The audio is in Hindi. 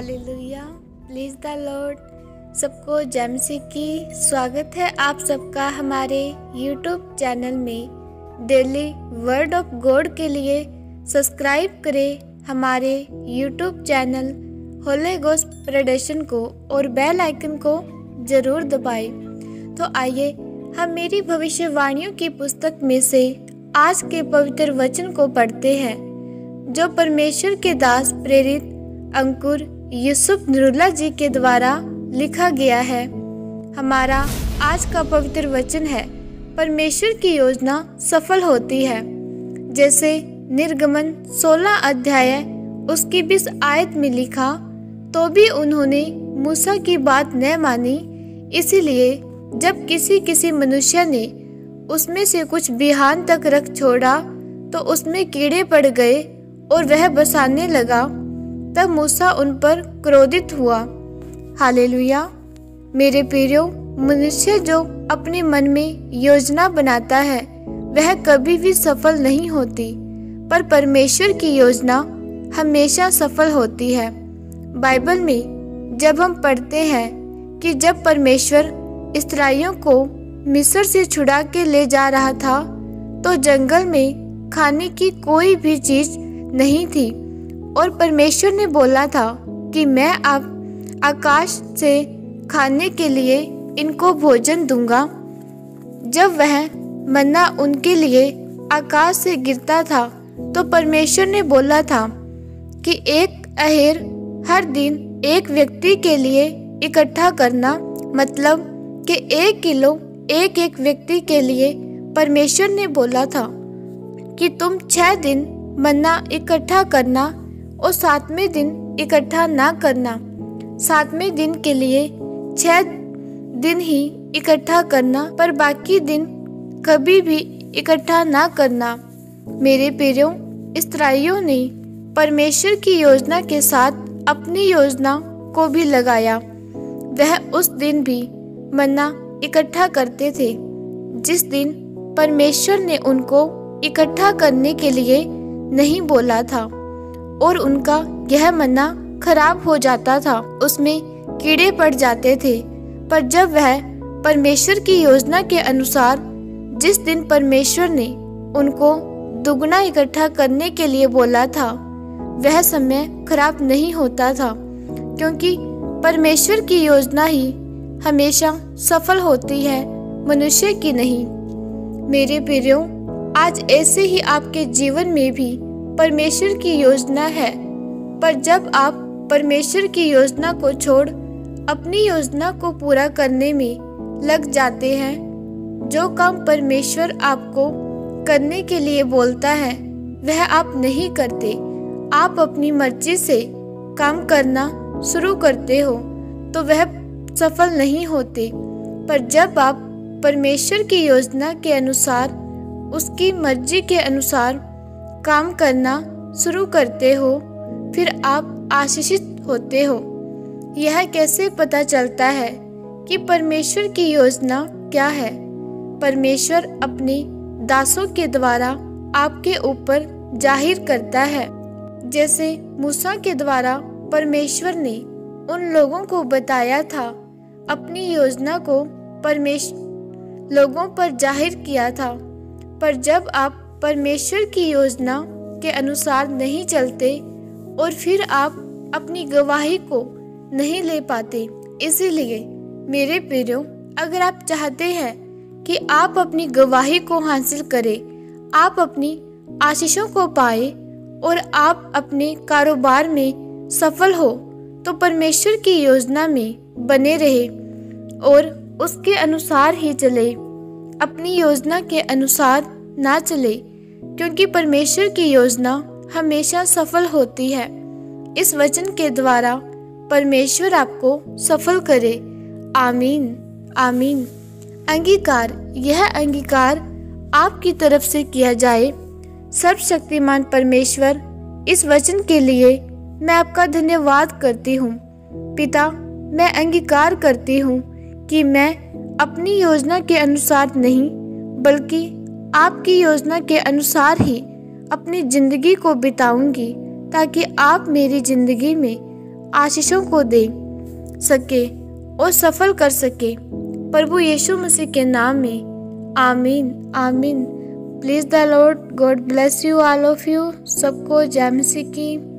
Hallelujah, please the Lord. सबको जय मसीह की स्वागत है आप सबका हमारे यूट्यूब चैनल में। डेली वर्ड ऑफ गॉड के लिए सब्सक्राइब करें हमारे YouTube channel Holy Ghost Production को और बेल आइकन को जरूर दबाएं। तो आइए हम मेरी भविष्यवाणियों की पुस्तक में से आज के पवित्र वचन को पढ़ते हैं, जो परमेश्वर के दास प्रेरित अंकुर यूसुफ नूरुल्लाह जी के द्वारा लिखा गया है। हमारा आज का पवित्र वचन है, परमेश्वर की योजना सफल होती है। जैसे निर्गमन 16 अध्याय उसकी 20 आयत में लिखा, तो भी उन्होंने मूसा की बात न मानी। इसीलिए जब किसी मनुष्य ने उसमें से कुछ बिहान तक रख छोड़ा तो उसमें कीड़े पड़ गए और वह बसाने लगा। तब मूसा उन पर क्रोधित हुआ। हालेलुया। मेरे प्रियो, मनुष्य जो अपने मन में योजना बनाता है वह कभी भी सफल नहीं होती, पर परमेश्वर की योजना हमेशा सफल होती है। बाइबल में जब हम पढ़ते हैं कि जब परमेश्वर इस्राएलियों को मिस्र से छुड़ा के ले जा रहा था तो जंगल में खाने की कोई भी चीज नहीं थी, और परमेश्वर ने बोला था कि मैं अब आकाश से खाने के लिए इनको भोजन दूंगा। जब वह मन्ना उनके लिए आकाश से गिरता था तो परमेश्वर ने बोला था कि एक अहेर हर दिन एक व्यक्ति के लिए इकट्ठा करना, मतलब कि 1 किलो एक व्यक्ति के लिए। परमेश्वर ने बोला था कि तुम 6 दिन मन्ना इकट्ठा करना और 7वें दिन इकट्ठा ना करना। 7वें दिन के लिए 6 दिन ही इकट्ठा करना, पर बाकी दिन कभी भी इकट्ठा ना करना। मेरे प्रियो, इस्राएलियों ने परमेश्वर की योजना के साथ अपनी योजना को भी लगाया। वह उस दिन भी मन्ना इकट्ठा करते थे जिस दिन परमेश्वर ने उनको इकट्ठा करने के लिए नहीं बोला था, और उनका यह मन्ना खराब हो जाता था, उसमें कीड़े पड़ जाते थे। पर जब वह परमेश्वर की योजना के अनुसार जिस दिन परमेश्वर ने उनको दुगना इकट्ठा करने के लिए बोला था, वह समय खराब नहीं होता था, क्योंकि परमेश्वर की योजना ही हमेशा सफल होती है, मनुष्य की नहीं। मेरे प्रियो, आज ऐसे ही आपके जीवन में भी परमेश्वर की योजना है, पर जब आप परमेश्वर की योजना को छोड़ अपनी योजना को पूरा करने में लग जाते हैं, जो काम परमेश्वर आपको करने के लिए बोलता है वह आप नहीं करते, आप अपनी मर्जी से काम करना शुरू करते हो, तो वह सफल नहीं होते। पर जब आप परमेश्वर की योजना के अनुसार, उसकी मर्जी के अनुसार काम करना शुरू करते हो, फिर आप आशीषित होते हो। यह कैसे पता चलता है कि परमेश्वर की योजना क्या है? परमेश्वर अपने दासों के द्वारा आपके ऊपर जाहिर करता है। जैसे मूसा के द्वारा परमेश्वर ने उन लोगों को बताया था, अपनी योजना को परमेश्वर लोगों पर जाहिर किया था। पर जब आप परमेश्वर की योजना के अनुसार नहीं चलते और फिर आप अपनी गवाही को नहीं ले पाते। इसीलिए मेरे प्रियो, अगर आप चाहते हैं कि आप अपनी गवाही को हासिल करें, आप अपनी आशीषों को पाए और आप अपने कारोबार में सफल हो, तो परमेश्वर की योजना में बने रहे और उसके अनुसार ही चले, अपनी योजना के अनुसार ना चले, क्योंकि परमेश्वर की योजना हमेशा सफल होती है। इस वचन के द्वारा परमेश्वर आपको सफल करे। आमीन, आमीन। अंगीकार, यह अंगीकार आपकी तरफ से किया जाए। सर्वशक्तिमान परमेश्वर, इस वचन के लिए मैं आपका धन्यवाद करती हूँ। पिता, मैं अंगीकार करती हूँ कि मैं अपनी योजना के अनुसार नहीं, बल्कि आपकी योजना के अनुसार ही अपनी जिंदगी को बिताऊंगी, ताकि आप मेरी जिंदगी में आशीषों को दे सके और सफल कर सके। प्रभु यीशु मसीह के नाम में आमीन आमीन। Please the Lord God bless you all of you. सबको जय मसीह की।